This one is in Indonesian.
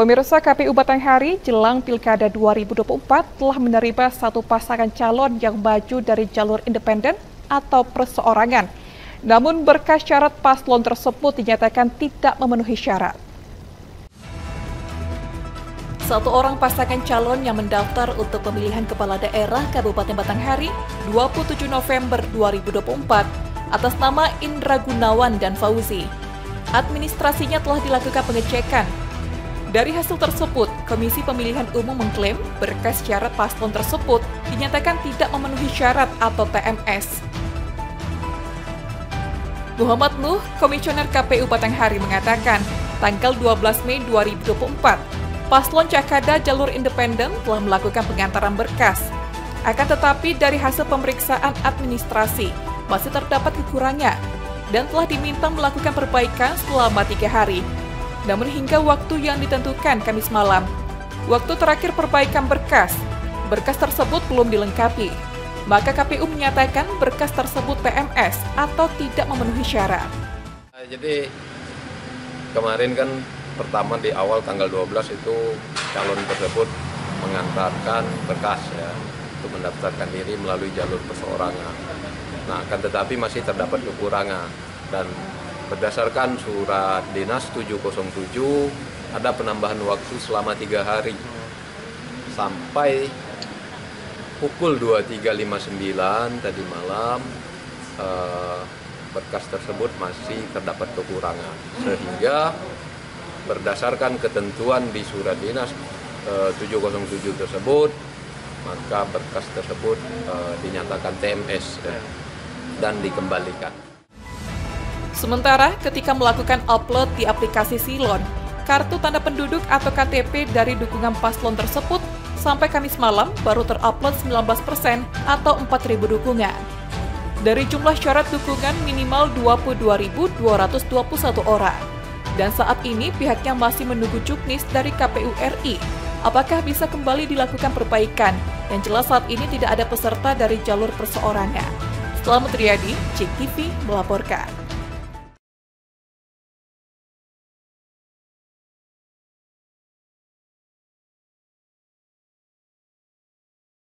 Pemirsa, KPU Batanghari jelang Pilkada 2024 telah menerima satu pasangan calon yang maju dari jalur independen atau perseorangan. Namun berkas syarat paslon tersebut dinyatakan tidak memenuhi syarat. Satu orang pasangan calon yang mendaftar untuk pemilihan kepala daerah Kabupaten Batanghari 27 November 2024 atas nama Indra Gunawan dan Fauzi. Administrasinya telah dilakukan pengecekan. Dari hasil tersebut, Komisi Pemilihan Umum mengklaim berkas syarat paslon tersebut dinyatakan tidak memenuhi syarat atau TMS. Muhammad Nuh, Komisioner KPU Batanghari mengatakan, tanggal 12 Mei 2024, paslon Cakada jalur independen telah melakukan pengantaran berkas. Akan tetapi dari hasil pemeriksaan administrasi, masih terdapat kekurangan dan telah diminta melakukan perbaikan selama 3 hari. Namun hingga waktu yang ditentukan Kamis malam, waktu terakhir perbaikan berkas tersebut belum dilengkapi. Maka KPU menyatakan berkas tersebut TMS atau tidak memenuhi syarat. Jadi kemarin kan pertama di awal tanggal 12 itu calon tersebut mengantarkan berkas ya untuk mendaftarkan diri melalui jalur perseorangan. Nah, akan tetapi masih terdapat kekurangan dan berdasarkan surat dinas 707 ada penambahan waktu selama 3 hari sampai pukul 23.59 tadi malam berkas tersebut masih terdapat kekurangan sehingga berdasarkan ketentuan di surat dinas 707 tersebut maka berkas tersebut dinyatakan TMS dan dikembalikan. Sementara ketika melakukan upload di aplikasi Silon, kartu tanda penduduk atau KTP dari dukungan paslon tersebut sampai Kamis malam baru terupload 19% atau 4.000 dukungan. Dari jumlah syarat dukungan minimal 22.221 orang. Dan saat ini pihaknya masih menunggu juknis dari KPU RI. Apakah bisa kembali dilakukan perbaikan? Yang jelas saat ini tidak ada peserta dari jalur perseorangan. Selamat Riyadi, JEK TV melaporkan.